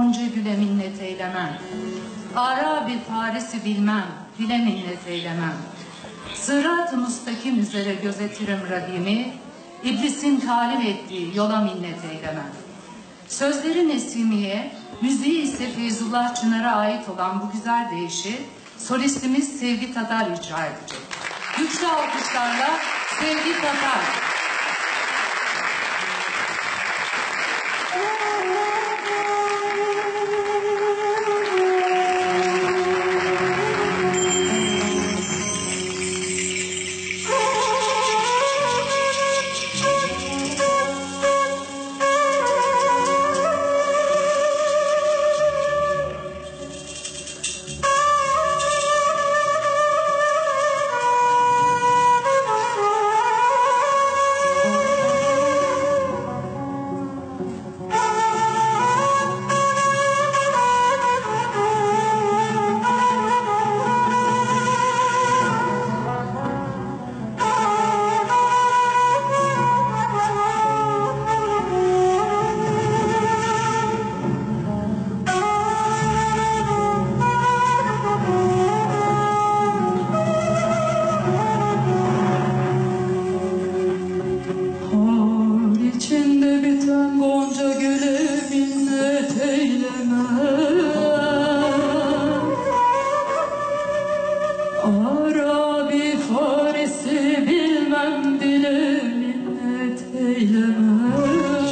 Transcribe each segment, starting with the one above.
gonca güle minnet eylemem. Arabi Paris'i bilmem, dile minnet eylemem. Sırat-ı müstakim üzere gözetirim Rabbimi, İblisin talim ettiği yola minnet eylemem. Sözleri Nesimiye, müziği ise Feyzullah Çınar'a ait olan bu güzel deyişi solistimiz Sevgi Tatar icra edecek. Güçlü alkışlarla Sevgi Tatar. Arabi Paris'i bilmem, dile minnet eylemem.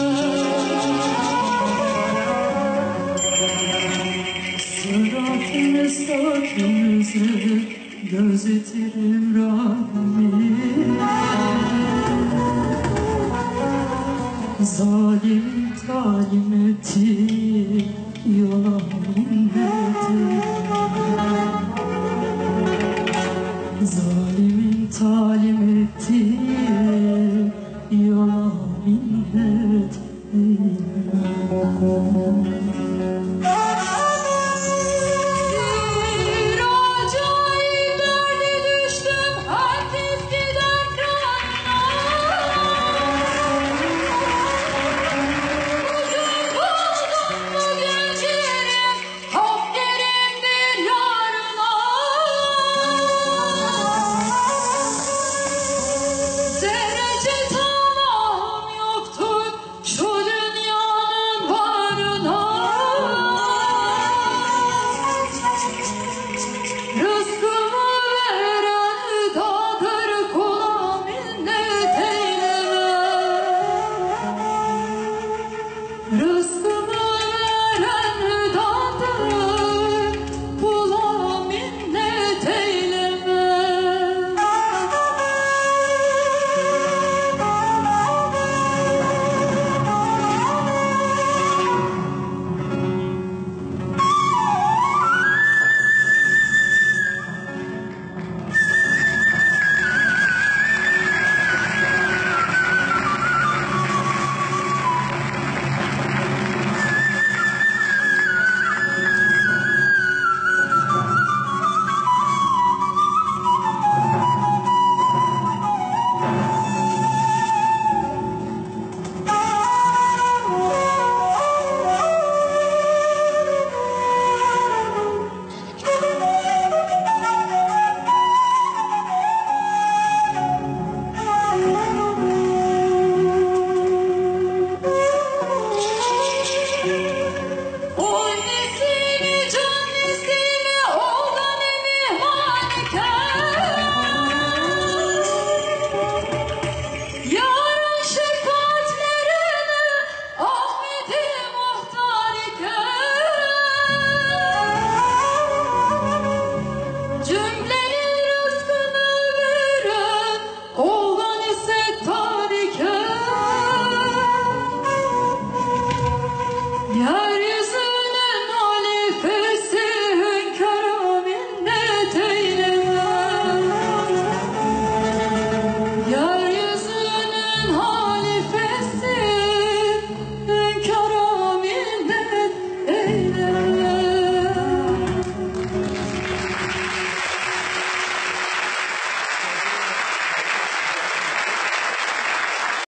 Sırat-ı müstakim üzere gözetirim Rabbimi, zalimin talim ettiği yola minnet eylemem. Zalimin talim ettiği yola minnet eylemem.